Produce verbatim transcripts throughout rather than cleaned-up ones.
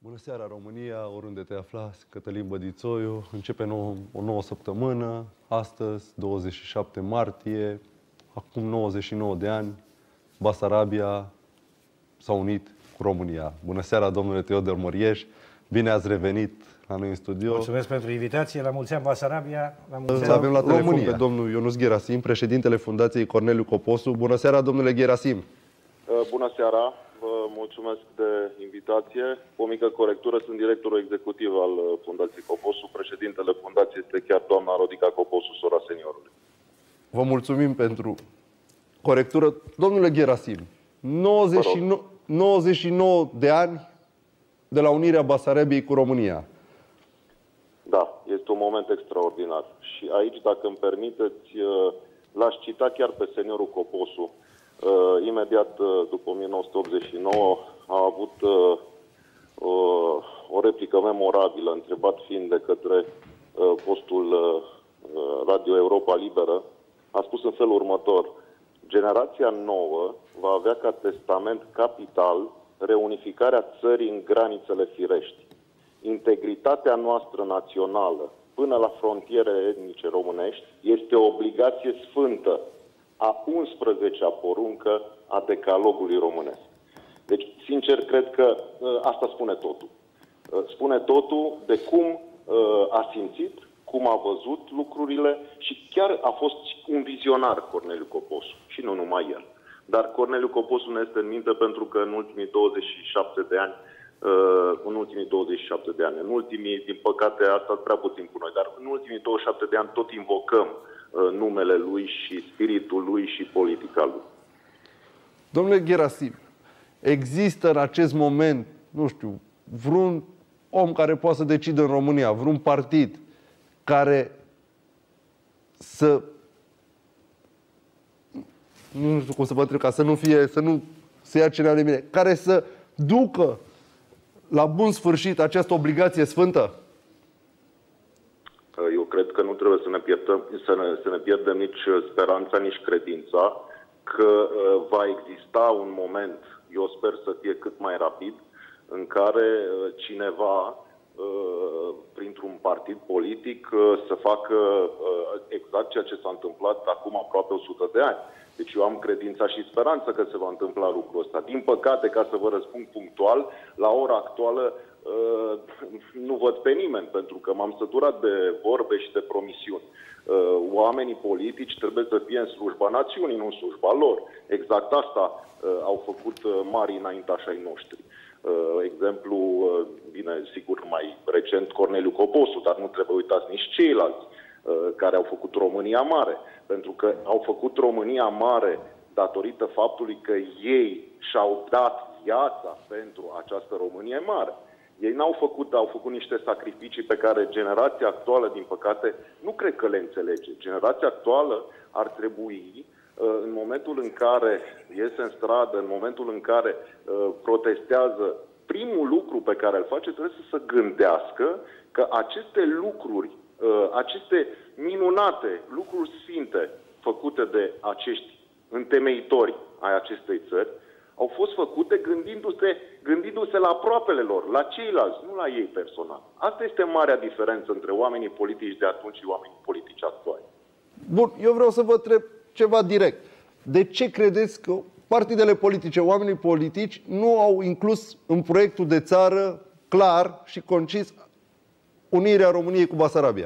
Bună seara, România, oriunde te aflați, Cătălin Bădițoiu. Începe nou, o nouă săptămână, astăzi, douăzeci și șapte martie, acum nouăzeci și nouă de ani, Basarabia s-a unit cu România. Bună seara, domnule Teodor Mărieș, bine ați revenit la noi în studio. Mulțumesc pentru invitație, la mulți ani Basarabia, la mulți Îl avem la telefon România. pe domnul Ionuț Gherasim, președintele Fundației Corneliu Coposu. Bună seara, domnule Gherasim. Bună seara, vă mulțumesc de invitație. O mică corectură, sunt directorul executiv al Fundației Coposu. Președintele Fundației este chiar doamna Rodica Coposu, sora seniorului. Vă mulțumim pentru corectură. Domnule Gherasim, nouăzeci și nouă, nouăzeci și nouă de ani de la unirea Basarabiei cu România. Da, este un moment extraordinar. Și aici, dacă îmi permiteți, l-aș cita chiar pe seniorul Coposu. Uh, imediat uh, după o mie nouă sute optzeci și nouă a avut uh, uh, o replică memorabilă, întrebat fiind de către uh, postul uh, Radio Europa Liberă. A spus în felul următor: generația nouă va avea ca testament capital reunificarea țării în granițele firești. Integritatea noastră națională până la frontierele etnice românești este o obligație sfântă, a unsprezecea poruncă a decalogului românesc. Deci, sincer, cred că uh, asta spune totul. Uh, spune totul de cum uh, a simțit, cum a văzut lucrurile și chiar a fost un vizionar Corneliu Coposu. Și nu numai el. Dar Corneliu Coposu ne este în minte pentru că în ultimii douăzeci și șapte de ani, uh, în ultimii douăzeci și șapte de ani, în ultimii, din păcate, a stat prea puțin cu noi, dar în ultimii douăzeci și șapte de ani tot invocăm numele lui și spiritul lui și politica lui. Domnule Gherasim, există în acest moment, nu știu, vreun om care poate să decidă în România, vreun partid care să, nu știu cum să vă întreb, ca să nu fie, să nu se ia cineva de mine, care să ducă la bun sfârșit această obligație sfântă? Eu cred că nu trebuie să ne pierdem, să ne, să ne pierdem nici speranța, nici credința că uh, va exista un moment, eu sper să fie cât mai rapid, în care uh, cineva, uh, printr-un partid politic, uh, să facă uh, exact ceea ce s-a întâmplat acum aproape o sută de ani. Deci eu am credința și speranța că se va întâmpla lucrul ăsta. Din păcate, ca să vă răspund punctual, la ora actuală Uh, nu văd pe nimeni, pentru că m-am săturat de vorbe și de promisiuni. Uh, oamenii politici trebuie să fie în slujba națiunii, nu în slujba lor. Exact asta uh, au făcut uh, marii înaintași ai noștri. Uh, exemplu, uh, bine, sigur, mai recent Corneliu Coposu, dar nu trebuie uitați nici ceilalți uh, care au făcut România mare. Pentru că au făcut România mare datorită faptului că ei și-au dat viața pentru această Românie mare. Ei n-au făcut, au făcut niște sacrificii pe care generația actuală, din păcate, nu cred că le înțelege. Generația actuală ar trebui, în momentul în care iese în stradă, în momentul în care protestează, primul lucru pe care îl face trebuie să se gândească că aceste lucruri, aceste minunate lucruri sfinte făcute de acești întemeitori ai acestei țări, au fost făcute gândindu-se, gândindu-se la aproapele lor, la ceilalți, nu la ei personal. Asta este marea diferență între oamenii politici de atunci și oamenii politici actuali. Bun, eu vreau să vă întreb ceva direct. De ce credeți că partidele politice, oamenii politici, nu au inclus în proiectul de țară clar și concis unirea României cu Basarabia?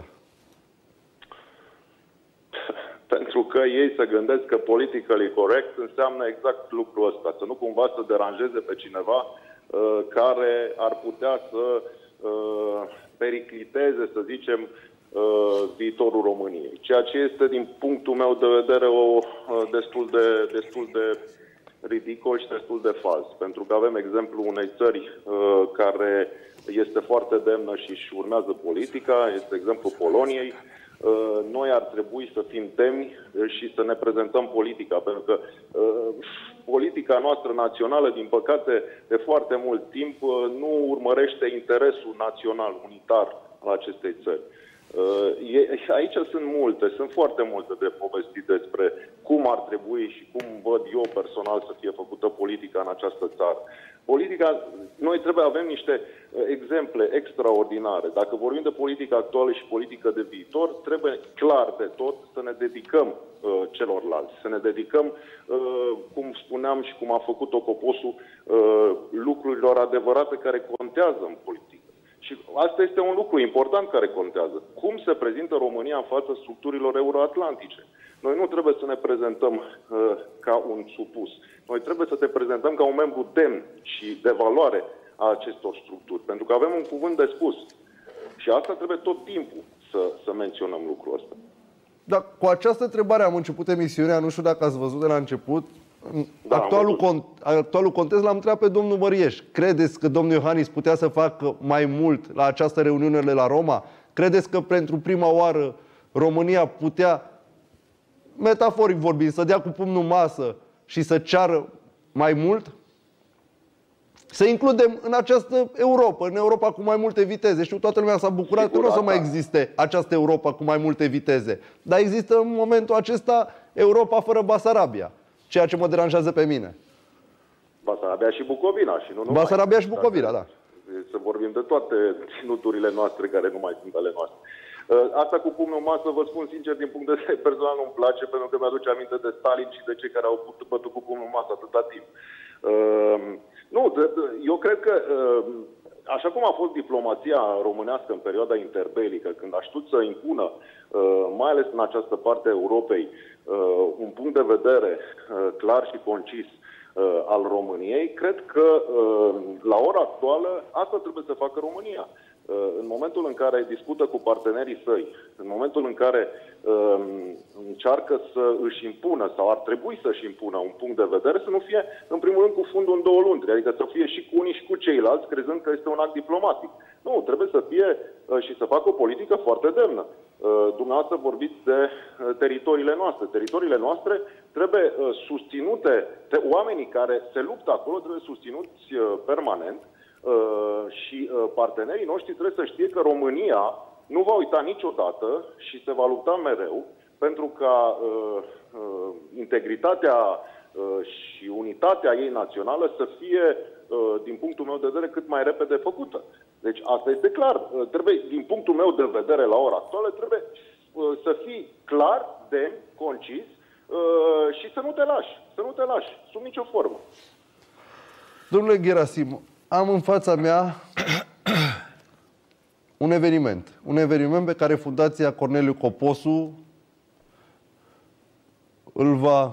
Pentru că ei se gândesc că politically correct înseamnă exact lucrul ăsta. Să nu cumva să deranjeze pe cineva uh, care ar putea să uh, pericliteze, să zicem, uh, viitorul României. Ceea ce este, din punctul meu de vedere, o, uh, destul, de, destul de ridicol și destul de fals. Pentru că avem exemplu unei țări uh, care este foarte demnă și își urmează politica, este exemplu Poloniei. Noi ar trebui să fim demni și să ne prezentăm politica, pentru că uh, politica noastră națională, din păcate, de foarte mult timp, uh, nu urmărește interesul național, unitar al acestei țări. Aici sunt multe, sunt foarte multe de povestit despre cum ar trebui și cum văd eu personal să fie făcută politica în această țară. Politica, noi trebuie să avem niște exemple extraordinare. Dacă vorbim de politică actuală și politică de viitor, trebuie clar de tot să ne dedicăm uh, celorlalți, să ne dedicăm, uh, cum spuneam și cum a făcut-o Coposu, uh, lucrurilor adevărate care contează în politică. Și asta este un lucru important care contează. Cum se prezintă România în fața structurilor euroatlantice? Noi nu trebuie să ne prezentăm uh, ca un supus. Noi trebuie să te prezentăm ca un membru demn și de valoare a acestor structuri. Pentru că avem un cuvânt de spus. Și asta trebuie tot timpul să, să menționăm lucrul ăsta. Dar cu această întrebare am început emisiunea. Nu știu dacă ați văzut de la început. Da, actualul, con actualul context l-am întrebat pe domnul Mărieș. Credeți că domnul Iohannis putea să facă mai mult la această reuniune de la Roma? Credeți că pentru prima oară România putea, metaforic vorbind, să dea cu pumnul în masă și să ceară mai mult? Să includem în această Europa, în Europa cu mai multe viteze. Știu, toată lumea s-a bucurat că nu o să mai existe această Europa cu mai multe viteze. Dar există în momentul acesta Europa fără Basarabia. Ceea ce mă deranjează pe mine. Basarabia și Bucovina. Și nu numai. Basarabia și Bucovina, da. Să vorbim de toate ținuturile noastre care nu mai sunt ale noastre. Asta cu pumnul în masă, vă spun sincer, din punct de vedere personal nu-mi place, pentru că mi-aduce aminte de Stalin și de cei care au bătut cu pumnul în masă atâta timp. Nu, eu cred că, așa cum a fost diplomația românească în perioada interbelică, când a știut să impună, mai ales în această parte a Europei, un punct de vedere clar și concis al României, cred că la ora actuală asta trebuie să facă România. În momentul în care discută cu partenerii săi, în momentul în care um, încearcă să își impună sau ar trebui să-și impună un punct de vedere, să nu fie, în primul rând, cu fundul în două luni, adică să fie și cu unii și cu ceilalți, crezând că este un act diplomatic. Nu, trebuie să fie uh, și să facă o politică foarte demnă. Uh, dumneavoastră vorbiți de uh, teritoriile noastre. Teritoriile noastre trebuie uh, susținute, de oamenii care se luptă acolo trebuie susținuți uh, permanent. Uh, și uh, partenerii noștri trebuie să știe că România nu va uita niciodată și se va lupta mereu pentru ca uh, uh, integritatea uh, și unitatea ei națională să fie, uh, din punctul meu de vedere, cât mai repede făcută. Deci asta este clar. Uh, trebuie, din punctul meu de vedere la ora actuală, trebuie uh, să fii clar, demn, concis uh, și să nu te lași. Să nu te lași, sub nicio formă. Domnule Gerasim, am în fața mea un eveniment. Un eveniment pe care Fundația Corneliu Coposu îl va...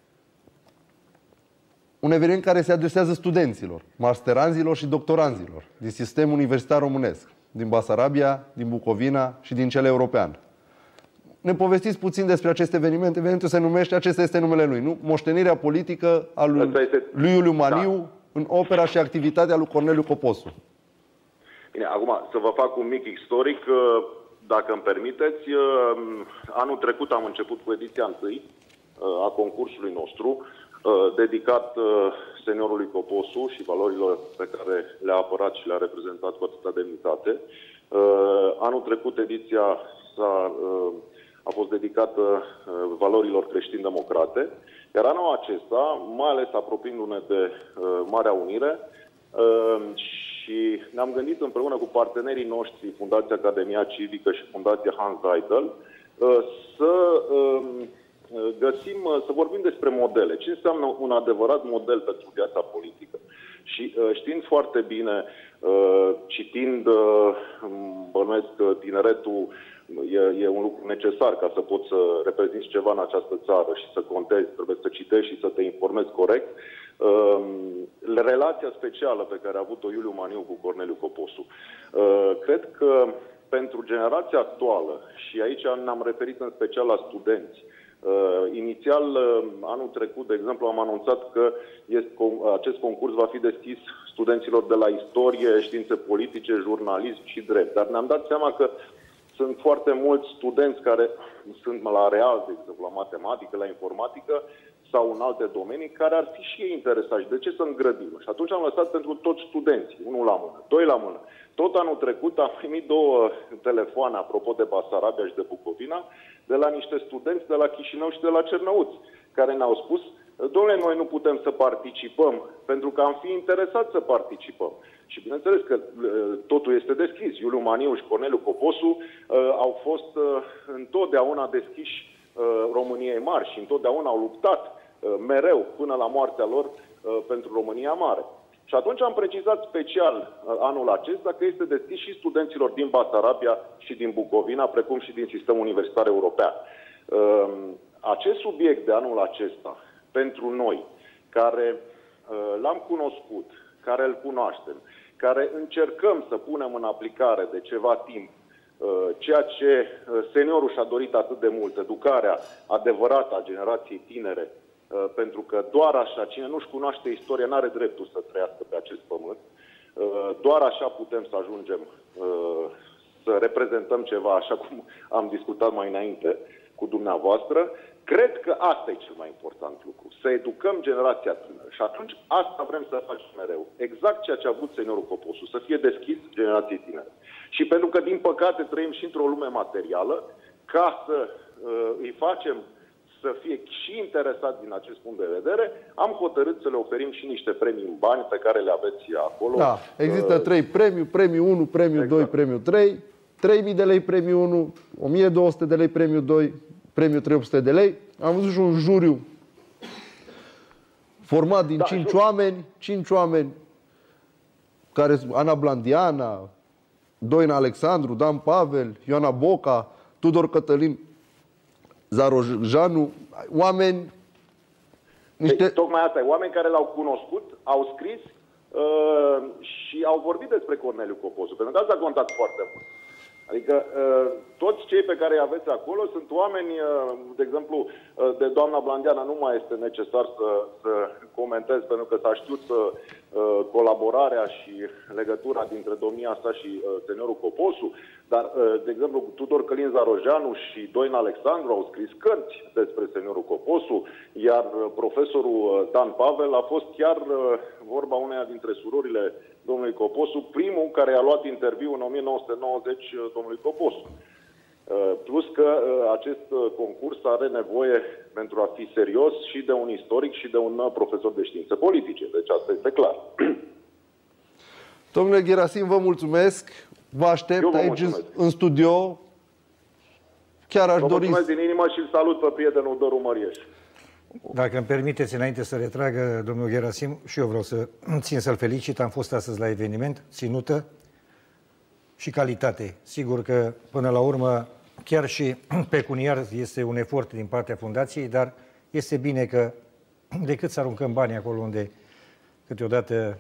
Un eveniment care se adresează studenților, masteranzilor și doctoranzilor din sistemul universitar românesc, din Basarabia, din Bucovina și din cel european. Ne povestiți puțin despre acest eveniment. Evenimentul se numește, acesta este numele lui, nu? Moștenirea politică a lui, lui Iuliu Maniu, da, în opera și activitatea lui Corneliu Coposu. Bine, acum să vă fac un mic istoric, dacă îmi permiteți. Anul trecut am început cu ediția întâi a concursului nostru, dedicat seniorului Coposu și valorilor pe care le-a apărat și le-a reprezentat cu atâta demnitate. Anul trecut ediția s-a, a fost dedicată valorilor creștin-democrate, iar anul acesta, mai ales apropiindu-ne de Marea Unire, și ne-am gândit împreună cu partenerii noștri, Fundația Academia Civică și Fundația Hans Seidel, să găsim, să vorbim despre modele. Ce înseamnă un adevărat model pentru viața politică? Și știind foarte bine, citind, bănuiesc că tineretul e, e un lucru necesar ca să poți să reprezinți ceva în această țară și să contezi, trebuie să citești și să te informezi corect. Relația specială pe care a avut-o Iuliu Maniu cu Corneliu Coposu. Cred că pentru generația actuală, și aici ne-am referit în special la studenți, Uh, inițial, uh, anul trecut, de exemplu, am anunțat că este, acest concurs va fi deschis studenților de la istorie, științe politice, jurnalism și drept. Dar ne-am dat seama că sunt foarte mulți studenți care sunt la real, de exemplu, la matematică, la informatică, sau în alte domenii care ar fi și ei interesați. De ce să îngrădim? Și atunci am lăsat pentru toți studenții, unul la mână, doi la mână. Tot anul trecut am primit două telefoane, apropo de Basarabia și de Bucovina, de la niște studenți de la Chișinău și de la Cernăuți, care ne-au spus: domnule, noi nu putem să participăm, pentru că am fi interesați să participăm. Și bineînțeles că totul este deschis. Iuliu Maniu și Corneliu Coposu uh, au fost uh, întotdeauna deschiși uh, României mari și întotdeauna au luptat uh, mereu până la moartea lor uh, pentru România mare. Și atunci am precizat special uh, anul acesta că este deschis și studenților din Basarabia și din Bucovina, precum și din sistemul universitar european. Uh, acest subiect de anul acesta, pentru noi, care uh, l-am cunoscut, care îl cunoaștem, care încercăm să punem în aplicare de ceva timp uh, ceea ce uh, seniorul și-a dorit atât de mult, educarea adevărată a generației tinere, uh, pentru că doar așa, cine nu-și cunoaște istoria, n-are dreptul să trăiască pe acest pământ, uh, doar așa putem să ajungem uh, să reprezentăm ceva, așa cum am discutat mai înainte cu dumneavoastră. Cred că asta e cel mai important lucru, să educăm generația tânără. Și atunci asta vrem să facem mereu. Exact ceea ce a vrut seniorul Coposu, să fie deschis generației tinere. Și pentru că, din păcate, trăim și într-o lume materială, ca să uh, îi facem să fie și interesați din acest punct de vedere, am hotărât să le oferim și niște premii în bani pe care le aveți acolo. Da, există uh, trei premii, premiul unu, premiul exact. doi, premiul trei, trei mii de lei premiul unu, o mie două sute de lei premiul doi, premiul trei sute de lei. Am văzut și un juriu format din da, cinci jur... oameni, cinci oameni care sunt Ana Blandiana, Doina Alexandru, Dan Pavel, Ioana Boca, Tudor Cătălin Zarojanu, oameni niște... Tocmai asta e, oameni care l-au cunoscut, au scris uh, și au vorbit despre Corneliu Coposu, pentru că asta a contat foarte mult. Adică toți cei pe care îi aveți acolo sunt oameni, de exemplu, de doamna Blandiana nu mai este necesar să, să comentez, pentru că s-a știut colaborarea și legătura dintre domnia sa și seniorul Coposu, dar, de exemplu, Tudor Călin Zarojanu și Doina Alexandru au scris cărți despre seniorul Coposu, iar profesorul Dan Pavel a fost chiar, vorba uneia dintre surorile domnului Coposu, primul care a luat interviu în o mie nouă sute nouăzeci domnului Coposu. Plus că acest concurs are nevoie, pentru a fi serios, și de un istoric și de un profesor de științe politice. Deci asta este clar. Domnule Gherasim, vă mulțumesc. Vă aștept vă aici mulțumesc. în studio. Chiar aș vă dori... mulțumesc din inimă și îl salut pe prietenul Doru Mărieș. Dacă îmi permiteți, înainte să retragă domnul Gherasim, și eu vreau să țin să-l felicit. Am fost astăzi la eveniment, ținută și calitate. Sigur că, până la urmă, chiar și pecuniar este un efort din partea fundației, dar este bine că, decât să aruncăm banii acolo unde câteodată,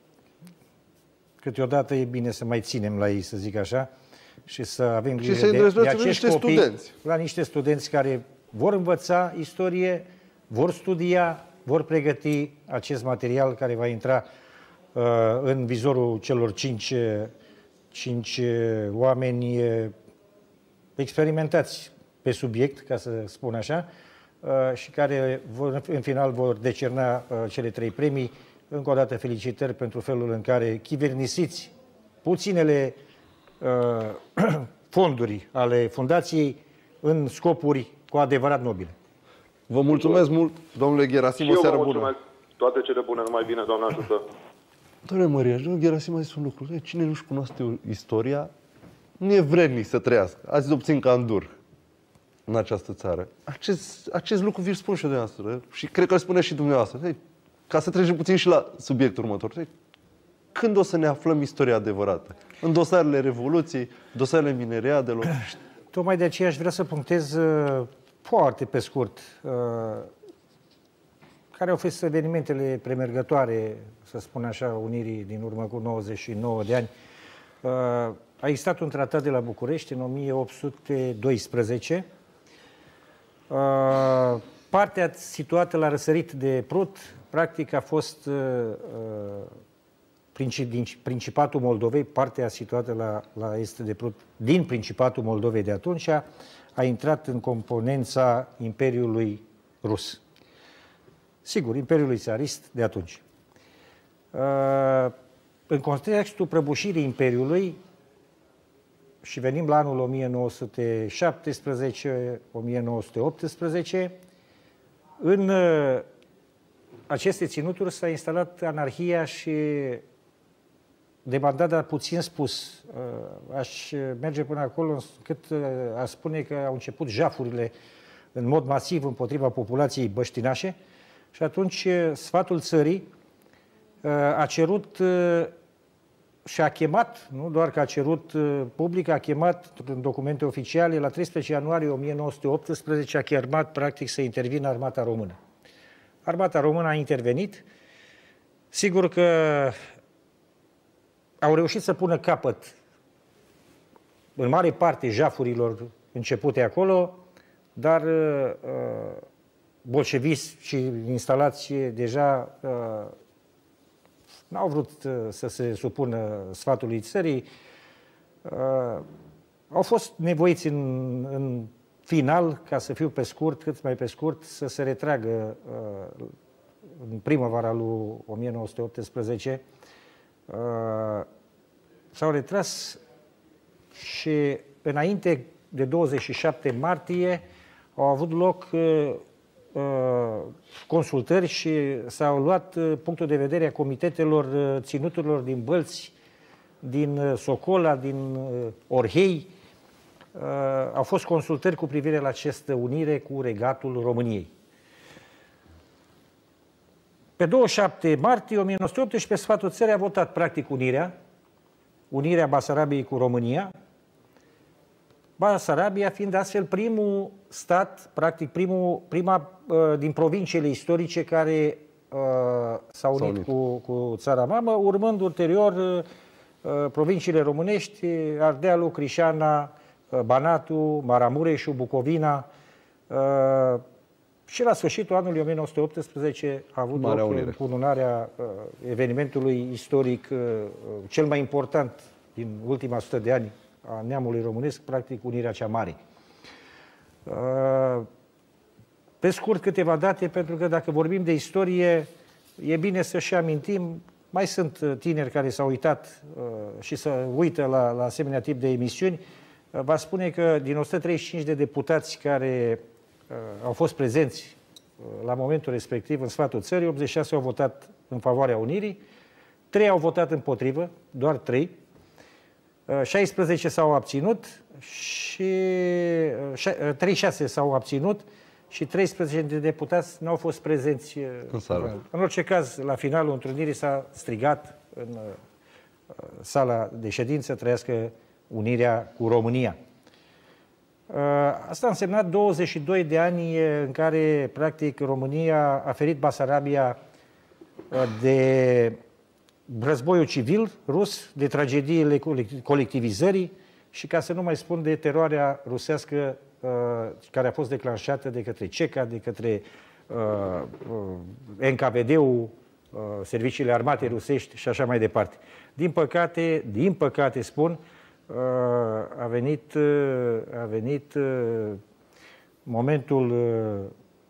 câteodată e bine să mai ținem la ei, să zic așa, și să avem grijă de, de acești niște copii, studenți. la niște studenți care vor învăța istorie, vor studia, vor pregăti acest material care va intra uh, în vizorul celor cinci, cinci oameni uh, experimentați pe subiect, ca să spun așa, uh, și care vor, în final vor decerna uh, cele trei premii. Încă o dată felicitări pentru felul în care chivernisiți puținele uh, fonduri ale fundației în scopuri cu adevărat nobile. Vă mulțumesc mult, domnule Gherasim, o seară bună. Toate cele bune, numai bine, Doamne ajută. Domnule Măriaș, domnul Gherasim a zis un lucru. Cine nu-și cunoaște istoria, nu e vrednic să trăiască. Azi obțin candur în această țară. Acest, acest lucru vi-l spun și dumneavoastră și cred că îl spune și dumneavoastră. Ca să trecem puțin și la subiectul următor. Când o să ne aflăm istoria adevărată? În dosarele Revoluției, dosarele mineriadelor? Tocmai de aceea aș vrea să punctez uh, foarte pe scurt uh, care au fost evenimentele premergătoare, să spun așa, unirii din urmă cu nouăzeci și nouă de ani. Uh, a existat un tratat de la București în o mie opt sute doisprezece. Uh, partea situată la răsărit de Prut, practic a fost uh, din Principatul Moldovei, partea situată la, la est de Prut, din Principatul Moldovei de atunci, a intrat în componența Imperiului Rus. sigur, Imperiului Țarist de atunci. În contextul prăbușirii Imperiului, și venim la anul o mie nouă sute șaptesprezece - o mie nouă sute optsprezece, în aceste ținuturi s-a instalat anarhia și debandat, dar puțin spus. Aș merge până acolo cât a spune că au început jafurile în mod masiv împotriva populației băștinașe și atunci sfatul țării a cerut și a chemat, nu doar că a cerut public, a chemat în documente oficiale, la treisprezece ianuarie o mie nouă sute optsprezece a chemat practic să intervină armata română. Armata română a intervenit. Sigur că au reușit să pună capăt în mare parte jafurilor începute acolo, dar uh, bolșeviți și instalați deja uh, n-au vrut uh, să se supună sfatului țării. Uh, au fost nevoiți în, în final, ca să fiu pe scurt, cât mai pe scurt, să se retragă uh, în primăvara lui o mie nouă sute optsprezece. Uh, s-au retras și înainte de douăzeci și șapte martie au avut loc uh, uh, consultări și s-au luat uh, punctul de vedere a comitetelor uh, ținuturilor din Bălți, din uh, Socola, din uh, Orhei. Uh, au fost consultări cu privire la această unire cu Regatul României. Pe douăzeci și șapte martie o mie nouă sute optsprezece, sfatul țării a votat practic unirea, unirea Basarabiei cu România, Basarabia fiind astfel primul stat, practic primul, prima uh, din provinciile istorice care uh, s-a unit, unit. Cu, cu țara mamă, urmând ulterior uh, provinciile românești, Ardealul, Crișana, uh, Banatul, Maramureșul, Bucovina. Uh, și la sfârșitul anului o mie nouă sute optsprezece a avut Marea loc Unire. încununarea uh, evenimentului istoric uh, cel mai important din ultima sută de ani a neamului românesc, practic unirea cea mare. Uh, pe scurt, câteva date, pentru că dacă vorbim de istorie, e bine să și amintim, mai sunt tineri care s-au uitat uh, și să uită la, la asemenea tip de emisiuni. Uh, va spune că din o sută treizeci și cinci de deputați care uh, au fost prezenți uh, la momentul respectiv în sfatul țării, optzeci și șase au votat în favoarea unirii, trei au votat împotrivă, doar trei, șaisprezece s-au abținut și treizeci și șase s-au abținut și treisprezece de deputați nu au fost prezenți în sală. În orice caz, la finalul întrunirii s-a strigat în sala de ședință: trăiască unirea cu România. Asta a însemnat douăzeci și doi de ani în care, practic, România a ferit Basarabia de războiul civil rus, de tragediile colectivizării și, ca să nu mai spun, de teroarea rusească uh, care a fost declanșată de către C E C A, de către uh, uh, N K V D-ul, uh, serviciile armate rusești și așa mai departe. Din păcate, din păcate spun, uh, a venit, uh, a venit uh, momentul uh,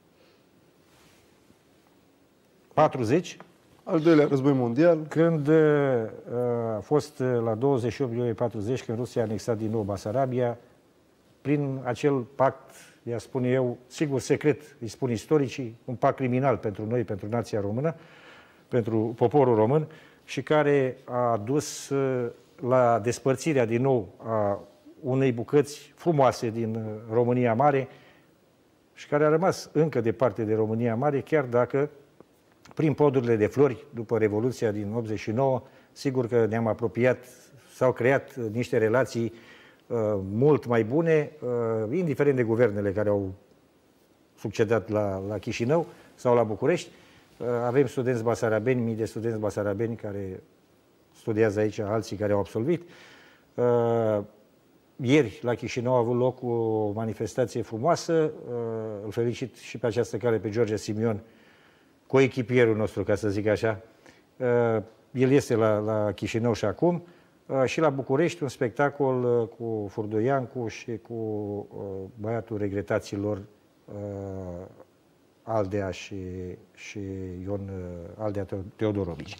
patruzeci, Al doilea război mondial. când uh, a fost la douăzeci și opt iulie patruzeci, când Rusia a anexat din nou Basarabia, prin acel pact, i-a spune eu, sigur secret, îi spun istoricii, un pact criminal pentru noi, pentru nația română, pentru poporul român, și care a dus uh, la despărțirea din nou a unei bucăți frumoase din România Mare și care a rămas încă departe de România Mare, chiar dacă prin podurile de flori, după Revoluția din optzeci și nouă, sigur că ne-am apropiat, s-au creat niște relații uh, mult mai bune, uh, indiferent de guvernele care au succedat la, la Chișinău sau la București. Uh, avem studenți basarabeni, mii de studenți basarabeni care studiază aici, alții care au absolvit. Uh, ieri, la Chișinău, a avut loc o manifestație frumoasă. Uh, îl felicit și pe această cale pe George Simion, coechipierul nostru, ca să zic așa. El este la, la Chișinău și acum. Și la București un spectacol cu Furduiancu și cu băiatul regretaților Aldea și, și Ion Aldea Teodorovici.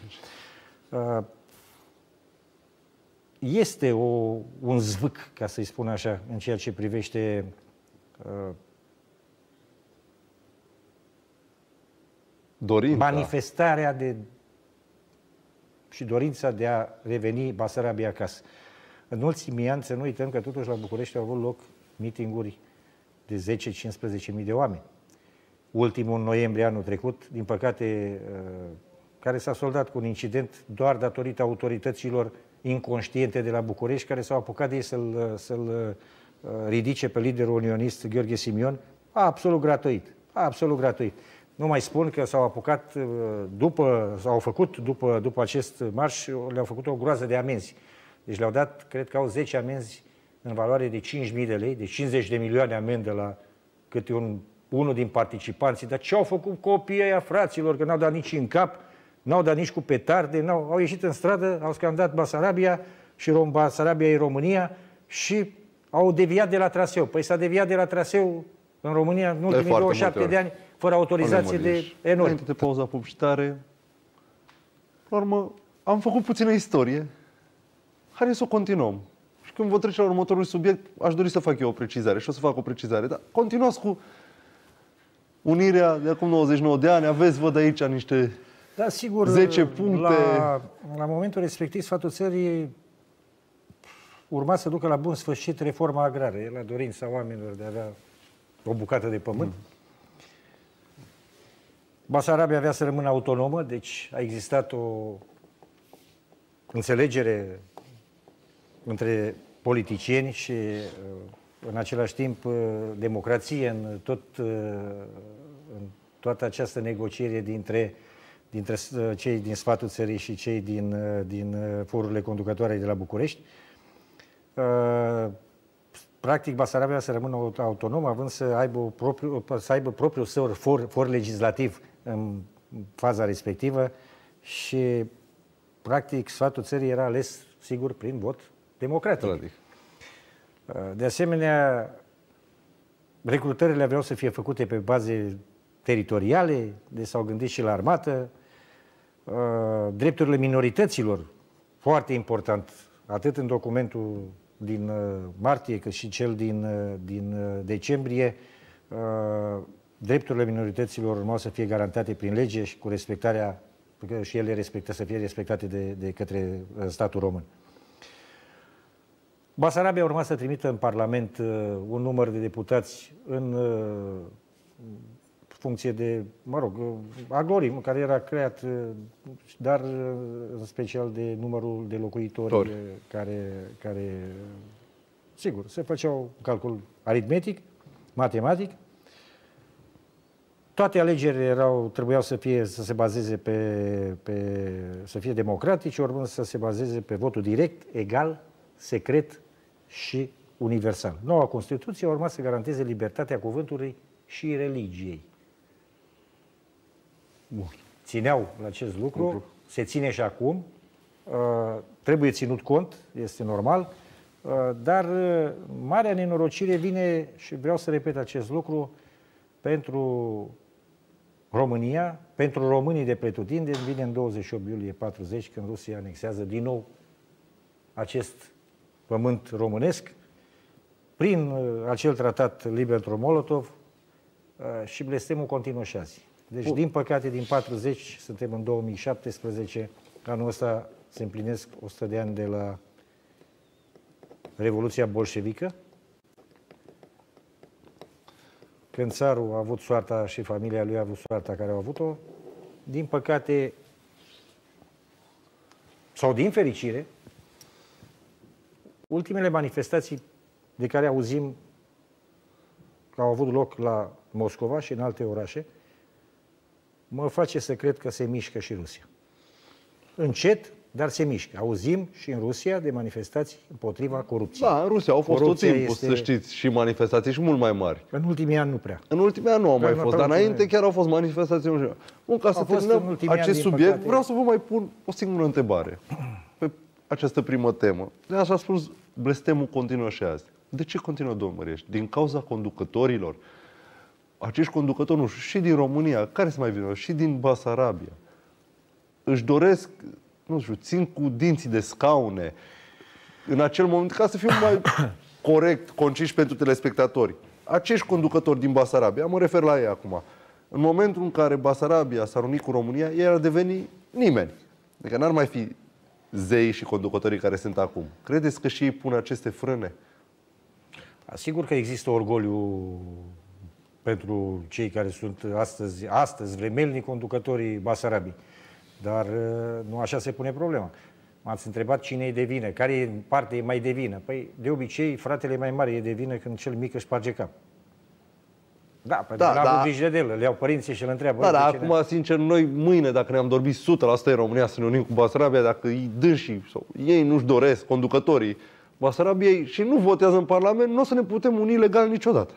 Este o, un zvâc, ca să-i spun așa, în ceea ce privește Dorința. manifestarea de, și dorința de a reveni Basarabia acasă. În ultimii ani, să nu uităm că totuși la București au avut loc mitinguri de zece-cincisprezece mii de oameni. Ultimul în noiembrie anul trecut, din păcate, care s-a soldat cu un incident doar datorită autorităților inconștiente de la București, care s-au apucat de ei să-l, să-l ridice pe liderul unionist Gheorghe Simion, absolut gratuit. Absolut gratuit. Nu mai spun că s-au apucat după, s-au făcut după, după acest marș, le-au făcut o groază de amenzi. Deci le-au dat, cred că au zece amenzi în valoare de cinci mii de lei, de cincizeci de milioane amendă la câte un, unul din participanții. Dar ce au făcut copiii ăia, fraților, că n-au dat nici în cap, n-au dat nici cu petarde, n-au, au ieșit în stradă, au scandat Basarabia și Rom, Basarabia e România și au deviat de la traseu. Păi s-a deviat de la traseu în România în ultimii douăzeci și șapte de ani, fără autorizație de enorm. Înainte de pauza publicitară, la urmă, am făcut puțină istorie. Haideți să o continuăm. Și când vă trece la următorul subiect, aș dori să fac eu o precizare și o să fac o precizare. Dar continuați cu unirea de acum nouăzeci și nouă de ani. Aveți, văd aici, niște da, sigur, zece puncte. La, la momentul respectiv, sfatul țării urma să ducă la bun sfârșit reforma agrară. E la dorința oamenilor de a avea o bucată de pământ. Mm. Basarabia avea să rămână autonomă, deci a existat o înțelegere între politicieni și în același timp democrație în, tot, în toată această negociere dintre, dintre cei din sfatul țării și cei din, din forurile conducătoare de la București. Practic, Basarabia să rămână autonomă, având să aibă, propriu, să aibă propriul său for, for legislativ în faza respectivă și, practic, sfatul țării era ales, sigur, prin vot democratic. Adică. De asemenea, recrutările aveau să fie făcute pe baze teritoriale, deci s-au gândit și la armată. Drepturile minorităților, foarte important, atât în documentul din martie cât și cel din, din decembrie, drepturile minorităților urmau să fie garantate prin lege și cu respectarea, că și ele respectă, să fie respectate de, de către statul român. Basarabia urma să trimită în Parlament un număr de deputați în funcție de, mă rog, aglorii, care era creat, dar în special de numărul de locuitori Tori. care, care, sigur, se făceau un calcul aritmetic, matematic. Toate alegerile erau, trebuiau să fie, să se bazeze pe, pe, să fie democratice, urmând să se bazeze pe votul direct, egal, secret și universal. Noua Constituție urma să garanteze libertatea cuvântului și religiei. Bun. Țineau la acest lucru, lucru, se ține și acum, uh, trebuie ținut cont, este normal, uh, dar uh, marea nenorocire vine, și vreau să repet acest lucru, pentru România, pentru românii de pretutindeni, vine în douăzeci și opt iulie patruzeci, când Rusia anexează din nou acest pământ românesc, prin uh, acel tratat Ribbentrop-Molotov uh, și blestemul continuă și azi. Deci, Bun. din păcate, din patruzeci, suntem în două mii șaptesprezece, anul ăsta se împlinesc o sută de ani de la Revoluția Bolșevică, când țarul a avut soarta și familia lui a avut soarta care au avut-o. Din păcate, sau din fericire, ultimele manifestații de care auzim că au avut loc la Moscova și în alte orașe, mă face să cred că se mișcă și Rusia. Încet, dar se mișcă. Auzim și în Rusia de manifestații împotriva corupției. Da, în Rusia au fost Corupția tot timpul, este... să știți, și manifestații și mult mai mari. În ultimii ani nu prea. În ultimii ani nu au mai fost, dar înainte chiar au fost manifestații. Bun, ca să terminăm acest subiect, păcate... vreau să vă mai pun o singură întrebare pe această primă temă. De așa a spus, blestemul continuă și azi. De ce continuă, domnul Mărieș? Din cauza conducătorilor? acești conducători, nu știu, și din România, care se mai vină, și din Basarabia, își doresc, nu știu, țin cu dinții de scaune, în acel moment, ca să fiu mai corect, concis pentru telespectatori. Acești conducători din Basarabia, mă refer la ei acum, în momentul în care Basarabia s-a unit cu România, ei ar deveni nimeni. Adică n-ar mai fi zeii și conducătorii care sunt acum. Credeți că și ei pun aceste frâne? Sigur că există orgoliu pentru cei care sunt astăzi, astăzi vremelnici conducătorii Basarabii. Dar nu așa se pune problema. M-ați întrebat cine e de vină, care parte e mai de vină. Păi, de obicei, fratele mai mare e de vină când cel mic își sparge cap. Da, pentru da, că n-a da. avut grijă de el, le iau părinții și îl întreabă. Da, dar acum, sincer, noi mâine, dacă ne-am dormit o sută la sută în România să ne unim cu Basarabia, dacă ei dânsii sau ei nu-și doresc, conducătorii Basarabiei, și nu votează în Parlament, nu o să ne putem uni legal niciodată.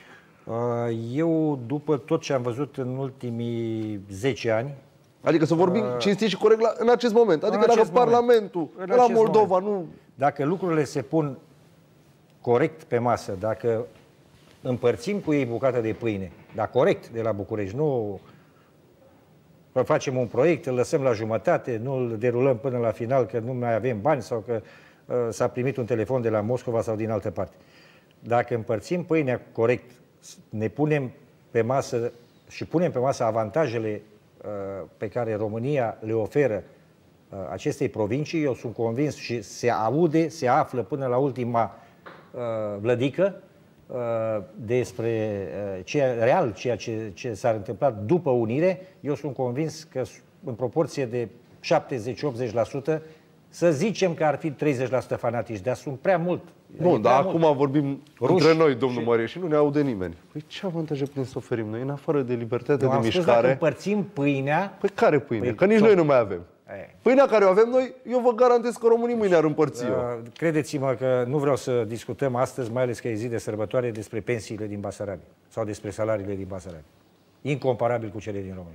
Eu, după tot ce am văzut în ultimii zece ani, adică să vorbim uh, cinstit și corect la, în acest moment. Adică în dacă acest Parlamentul, moment, la Moldova, moment. nu... Dacă lucrurile se pun corect pe masă, dacă împărțim cu ei bucata de pâine, dar corect, de la București, nu facem un proiect, îl lăsăm la jumătate, nu îl derulăm până la final că nu mai avem bani sau că uh, s-a primit un telefon de la Moscova sau din altă parte. Dacă împărțim pâinea corect, ne punem pe masă și punem pe masă avantajele uh, pe care România le oferă uh, acestei provincii, eu sunt convins și se aude, se află până la ultima uh, vlădică uh, despre uh, ce, real ceea ce, ce s-ar întâmpla după unire. Eu sunt convins că în proporție de șaptezeci-optzeci la sută, să zicem că ar fi treizeci la sută fanatici, dar sunt prea mult. Nu, dar acum mult. vorbim Ruși între noi, domnul și... Marie, și nu ne aude nimeni. Păi ce avantaje putem să oferim noi, în afară de libertate Eu de am mișcare? spus, dacă împărțim pâinea... Păi care pâine? Păi, că nici noi nu mai avem. E. Pâinea care o avem noi, eu vă garantez că românii mâine ar împărți-o. Uh, credeți-mă că nu vreau să discutăm astăzi, mai ales că e zi de sărbătoare, despre pensiile din Basarabia sau despre salariile din Basarabia. Incomparabil cu cele din România.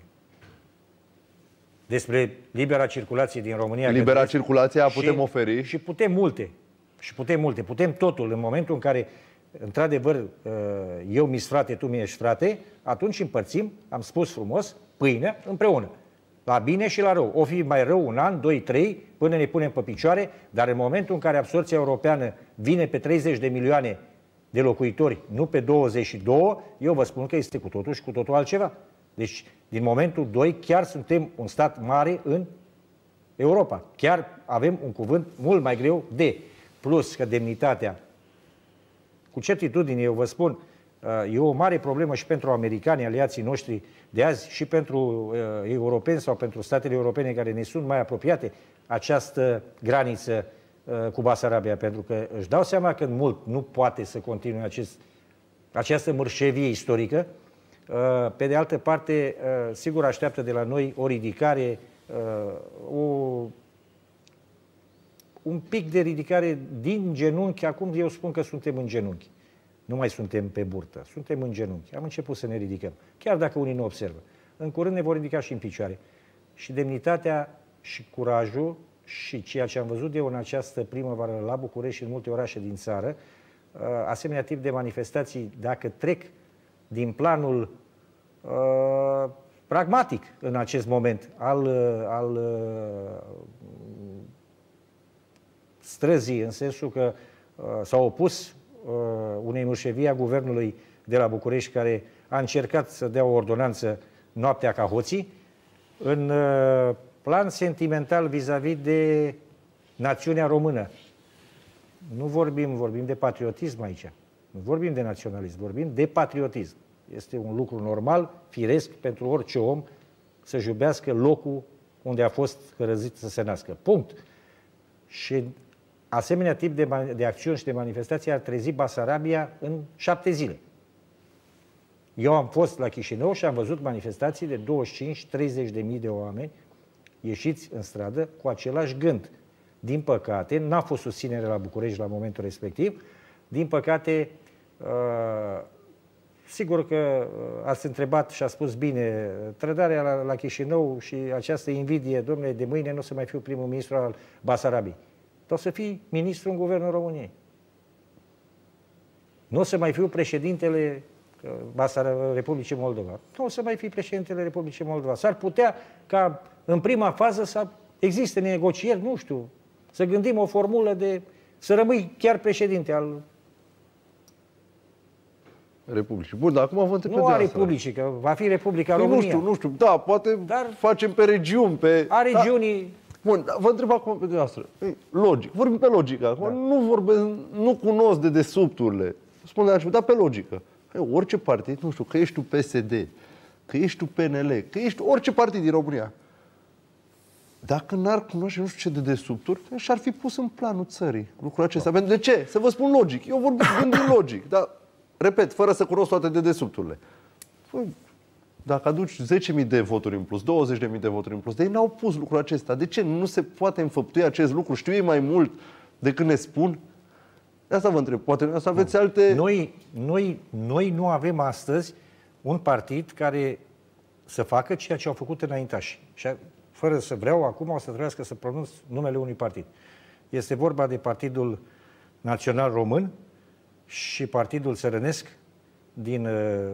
Despre libera circulație din România. Libera circulație a putem și, oferi. Și putem multe. Și putem multe. Putem totul. În momentul în care, într-adevăr, eu mi-s frate, tu mi-ești frate, atunci împărțim, am spus frumos, pâinea împreună. La bine și la rău. O fi mai rău un an, doi, trei, până ne punem pe picioare, dar în momentul în care absorbția europeană vine pe treizeci de milioane de locuitori, nu pe douăzeci și doi, eu vă spun că este cu totul și cu totul altceva. Deci, din momentul doi, chiar suntem un stat mare în Europa. Chiar avem un cuvânt mult mai greu de. Plus că demnitatea, cu certitudine, eu vă spun, e o mare problemă și pentru americanii, aliații noștri de azi, și pentru uh, europeni sau pentru statele europene care ne sunt mai apropiate, această graniță uh, cu Basarabia, pentru că își dau seama că mult nu poate să continue acest, această mărșevie istorică. Uh, pe de altă parte, uh, sigur așteaptă de la noi o ridicare, uh, o, un pic de ridicare din genunchi. Acum eu spun că suntem în genunchi. Nu mai suntem pe burtă, suntem în genunchi. Am început să ne ridicăm, chiar dacă unii nu observă. În curând ne vor ridica și în picioare. Și demnitatea și curajul și ceea ce am văzut eu în această primăvară la București și în multe orașe din țară, asemenea tip de manifestații, dacă trec din planul uh, pragmatic în acest moment al, al uh, străzii, în sensul că uh, s-au opus unei mârșevii a guvernului de la București, care a încercat să dea o ordonanță noaptea ca hoții, în plan sentimental vis-a-vis de națiunea română. Nu vorbim, vorbim de patriotism aici. Nu vorbim de naționalism, vorbim de patriotism. Este un lucru normal, firesc, pentru orice om să-și iubească locul unde a fost hărăzit să se nască. Punct. Și asemenea tip de, de acțiuni și de manifestații ar trezi Basarabia în șapte zile. Eu am fost la Chișinău și am văzut manifestații de douăzeci și cinci treizeci de mii de oameni ieșiți în stradă cu același gând. Din păcate, n-a fost susținere la București la momentul respectiv. Din păcate, uh, sigur că ați întrebat și a spus bine, trădarea la, la Chișinău și această invidie, domnule, de mâine nu o să mai fiu primul ministru al Basarabiei. O să fii ministru în Guvernul României. Nu o să mai fiu președintele Basarabia, Republicii Moldova. Nu o să mai fi președintele Republicii Moldova. S-ar putea ca în prima fază să existe negocieri, nu știu, să gândim o formulă de să rămâi chiar președinte al Republicii. Bun, dar acum vă întreb pe nu a de asta. Republicii, că va fi Republica Păi România. nu știu, nu știu, da, poate Dar facem pe regiuni, pe... a regiunii... Da. Bun, dar vă întreb acum pe dumneavoastră. Logic, vorbim pe logică acum, da. nu vorbesc, nu cunosc de desubturile. Spun de așa, dar pe logică. Hai, orice partid, nu știu, că ești tu P S D, că ești tu P N L, că ești orice partid din România. Dacă n-ar cunoaște nu știu ce de desubturi, și-ar fi pus în planul țării lucrul acesta. Da. Pentru de ce? Să vă spun logic. Eu vorbesc gândind logic, dar, repet, fără să cunosc toate de desubturile. Păi, dacă aduci zece mii de voturi în plus, douăzeci de mii de voturi în plus, de ei n-au pus lucrul acesta. De ce? Nu se poate înfăptui acest lucru? Știu ei mai mult decât ne spun? De asta vă întreb. Poate să aveți alte... Noi, noi, noi nu avem astăzi un partid care să facă ceea ce au făcut înaintași. Și fără să vreau, acum o să trebuiască să pronunț numele unui partid. Este vorba de Partidul Național Român și Partidul Țărănesc din,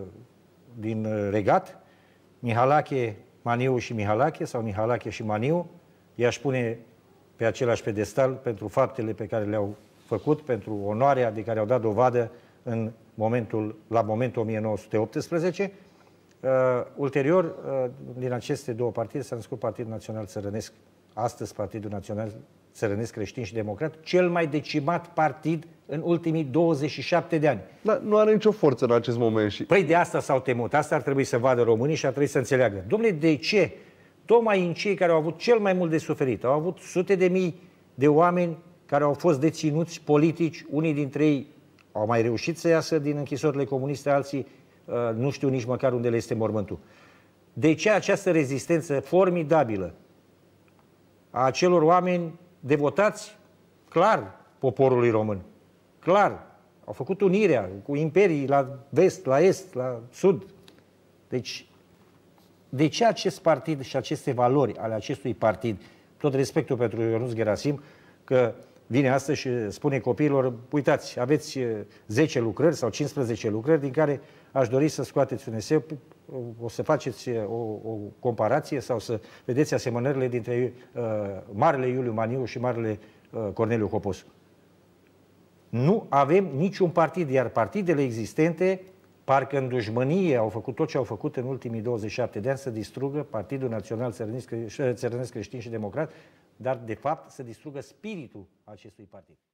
din Regat, Mihalache, Maniu și Mihalache, sau Mihalache și Maniu, i-aș pune pe același pedestal pentru faptele pe care le-au făcut, pentru onoarea de care au dat dovadă în momentul, la momentul o mie nouă sute optsprezece. Uh, ulterior, uh, din aceste două partide s-a născut Partidul Național Țărănesc, astăzi Partidul Național Țărănesc Creștin și Democrat, cel mai decimat partid în ultimii douăzeci și șapte de ani. Dar nu are nicio forță în acest moment. Și... Păi de asta s-au temut, asta ar trebui să vadă românii și ar trebui să înțeleagă. Dom'le, de ce? Tocmai în cei care au avut cel mai mult de suferit, au avut sute de mii de oameni care au fost deținuți politici, unii dintre ei au mai reușit să iasă din închisorile comuniste, alții uh, nu știu nici măcar unde le este mormântul. De ce această rezistență formidabilă a acelor oameni devotați clar poporului român? Clar. Au făcut unirea cu imperii la vest, la est, la sud. Deci, de ce acest partid și aceste valori ale acestui partid, tot respectul pentru Ionuț Gerasim, că vine astăzi și spune copiilor, uitați, aveți zece lucrări sau cincisprezece lucrări din care aș dori să scoateți un eseu, o să faceți o, o comparație sau să vedeți asemănările dintre uh, Marele Iuliu Maniu și Marele uh, Corneliu Coposu. Nu avem niciun partid, iar partidele existente, parcă în dușmănie au făcut tot ce au făcut în ultimii douăzeci și șapte de ani să distrugă Partidul Național Țărănesc Creștin și Democrat, dar de fapt să distrugă spiritul acestui partid.